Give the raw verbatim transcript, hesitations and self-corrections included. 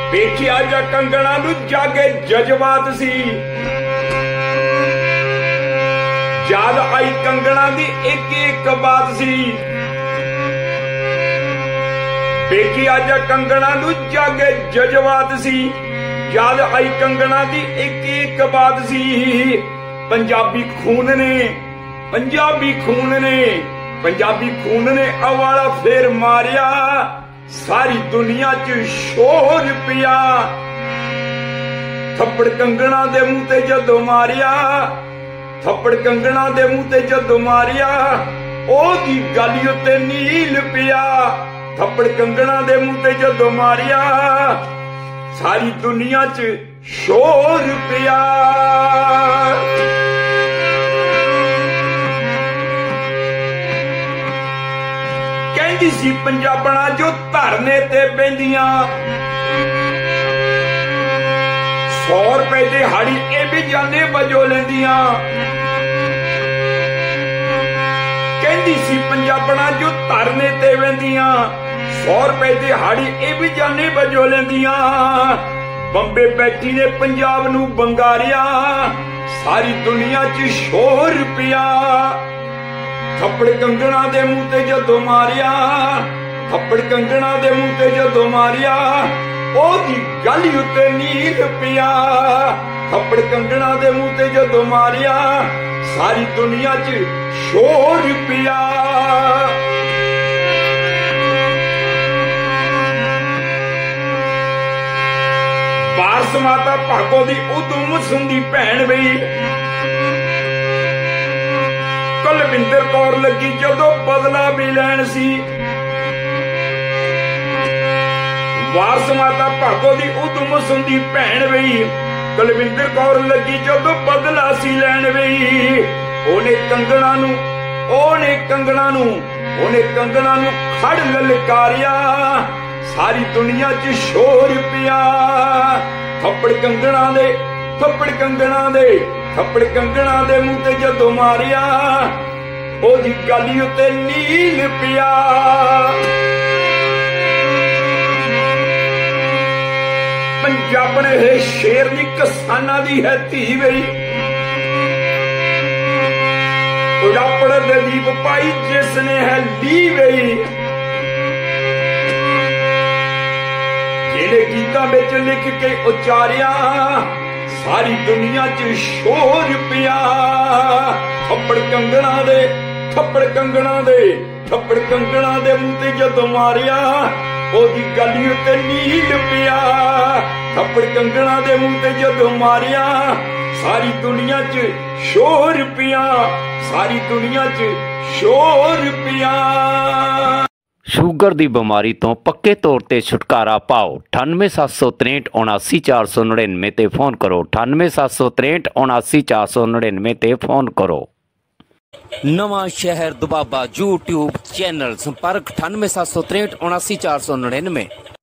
ਵੇਖਿਆ ਜਾ ਕੰਗਣਾ ਨੂੰ ਜਾਗੇ ਜਜ਼ਬਾਤ ਸੀ। ਯਾਦ ਆਈ ਕੰਗਣਾ ਦੀ ਇੱਕ ਇੱਕ ਬਾਤ ਸੀ। ਵੇਖਿਆ ਜਾ ਕੰਗਣਾ ਨੂੰ ਜਾਗੇ ਜਜ਼ਬਾਤ ਸੀ। ਯਾਦ ਆਈ ਕੰਗਣਾ ਦੀ ਇੱਕ ਇੱਕ ਬਾਤ ਸੀ। ਪੰਜਾਬੀ ਖੂਨ ਨੇ ਪੰਜਾਬੀ ਖੂਨ ਨੇ ਪੰਜਾਬੀ ਖੂਨ ਨੇ ਅਵਾਲਾ ਫੇਰ ਮਾਰਿਆ। ਸਾਰੀ ਦੁਨੀਆ ਚ ਸ਼ੋਰ ਪਿਆ। ਥੱਪੜ ਕੰਗਣਾ ਦੇ ਮੂੰਹ ਤੇ ਜਦੋਂ ਮਾਰਿਆ ਥੱਪੜ ਕੰਗਣਾ ਦੇ ਮੂੰਹ ਤੇ ਜਦੋਂ ਮਾਰਿਆ ਉਹਦੀ ਗਾਲੀ ਉੱਤੇ ਨੀਲ ਪਿਆ। ਥੱਪੜ ਕੰਗਣਾ ਦੇ ਮੂੰਹ ਤੇ ਜਦੋਂ ਮਾਰਿਆ ਸਾਰੀ ਦੁਨੀਆ ਚ ਸ਼ੋਰ ਪਿਆ। ਕਹਿੰਦੀ ਸੀ ਪੰਜਾਬਣਾ ਜੋ ਧਰਨੇ ਤੇ ਬਹਿੰਦੀਆਂ ਸੌ ਰੁਪਏ ਦਿਹਾੜੀ ਇਹ ਵੀ ਜਾਨੇ ਵਜੋਂ ਲੈਂਦੀਆਂ। ਕਹਿੰਦੀ ਸੀ ਪੰਜਾਬਣਾ ਜੋ ਧਰਨੇ ਤੇ ਬਹਿੰਦੀਆਂ ਸੌ ਰੁਪਏ ਦਿਹਾੜੀ ਇਹ ਵੀ ਜਾਨੇ ਵਜੋਂ ਲੈਂਦੀਆਂ। ਬੰਬੇ ਬੈਠੀ ਨੇ ਪੰਜਾਬ ਨੂੰ ਬੰਗਾਰਿਆ ਸਾਰੀ ਦੁਨੀਆ ਚ ਸ਼ੋਰ ਪਿਆ। ਥੱਪੜ ਕੰਗਣਾ ਦੇ ਮੂੰਹ ਤੇ ਜਦੋਂ ਮਾਰਿਆ ਥੱਪੜ ਕੰਗਣਾ ਦੇ ਮੂੰਹ ਤੇ ਜਦੋਂ ਮਾਰਿਆ ਉਹਦੀ ਗਾਲੀ ਉੱਤੇ ਨੀਲ ਪਿਆ। ਥੱਪੜ ਕੰਗਣਾ ਦੇ ਮੂੰਹ ਤੇ ਜਦੋਂ ਮਾਰਿਆ ਸਾਰੀ ਦੁਨੀਆ ਚ ਸ਼ੋਰ ਪਿਆ। ਵਾਰਸ ਮਾਤਾ ਭਾਗੋ ਦੀ ਉਦਮ ਸੁੰਦੀ ਭੈਣ ਬਈ ਕੁਲਵਿੰਦਰ ਕੌਰ ਲੱਗੀ ਜਦੋਂ ਬਦਲਾ ਵੀ ਲੈਣ ਸੀ। ਵਾਰਸ ਮਾਤਾ ਭਾਗੋ ਦੀ ਉਦਮ ਸੁੰਦੀ ਭੈਣ ਬਈ ਕੁਲਵਿੰਦਰ ਕੌਰ ਲੱਗੀ ਜਦੋਂ ਬਦਲਾ ਸੀ ਲੈਣ ਬਈ। ਉਹਨੇ ਕੰਗਣਾ ਨੂੰ ਉਹਨੇ ਕੰਗਣਾ ਨੂੰ ਉਹਨੇ ਕੰਗਣਾ ਨੂੰ ਖੜ ਲਲਕਾਰਿਆ ਸਾਰੀ ਦੁਨੀਆ ਚ ਸ਼ੋਰ ਪਿਆ। ਥੱਪੜ ਕੰਗਣਾ ਦੇ ਥੱਪੜ ਕੰਗਣਾ ਦੇ ਥੱਪੜ ਕੰਗਣਾ ਦੇ ਮੂੰਹ ਤੇ ਜਦੋਂ ਮਾਰਿਆ ਉਹਦੀ ਗਾਲੀ ਉੱਤੇ ਨੀਲ ਪਿਆ। ਪੰਜਾਬਣ ਇਹ ਸ਼ੇਰ ਦੀ ਕਿਸਾਨਾਂ ਦੀ ਹੈ ਧੀ ਬਈ। ਉਡਾਪੜ ਦੇ ਦੀਪ ਪਾਈ ਜਿਸ ਨੇ ਹੈ ਲੀ ਬਈ। ਜਿਹੜੇ ਗੀਤਾਂ ਵਿੱਚ ਲਿਖ ਕੇ ਉਚਾਰਿਆ ਸਾਰੀ ਦੁਨੀਆ ਚ ਸ਼ੋਰ ਪਿਆ। ਥੱਪੜ ਕੰਗਣਾ ਦੇ ਥੱਪੜ ਕੰਗਣਾ ਦੇ ਥੱਪੜ ਕੰਗਣਾ ਦੇ ਮੂੰਹ ਤੇ ਜਦੋਂ ਮਾਰਿਆ ਉਹਦੀ ਗਾਲੀ ਉੱਤੇ ਨੀਲ ਪਿਆ। ਥੱਪੜ ਕੰਗਣਾ ਦੇ ਮੂੰਹ ਤੇ ਜਦੋਂ ਮਾਰਿਆ ਸਾਰੀ ਦੁਨੀਆ ਚ ਸ਼ੋਰ ਪਿਆ। ਸਾਰੀ ਦੁਨੀਆ ਚ ਸ਼ੋਰ ਪਿਆ। ਸ਼ੂਗਰ ਦੀ ਬਿਮਾਰੀ ਤੋਂ ਪੱਕੇ ਤੌਰ ਤੇ ਛੁਟਕਾਰਾ ਪਾਓ। ਅਠਾਨਵੇਂ ਸੱਤ ਸੌ ਤਰੇਂਹਠ ਉਨਾਸੀ ਚਾਰ ਸੌ ਨੜਿਨਵੇਂ ਤੇ ਫੋਨ ਕਰੋ। ਅਠਾਨਵੇਂ ਸੱਤ ਸੌ ਤਰੇਂਹਠ ਉਨਾਸੀ ਚਾਰ ਸੌ ਨੜਿਨਵੇਂ ਤੇ ਫੋਨ ਕਰੋ। ਨਵਾਂ ਸ਼ਹਿਰ ਦੁਬਾਬਾ YouTube ਚੈਨਲ ਸੰਪਰਕ ਅਠਾਨਵੇਂ ਸੱਤ ਸੌ ਤਰੇਂਹਠ ਉਨਾਸੀ ਚਾਰ ਸੌ ਨੜਿਨਵੇਂ।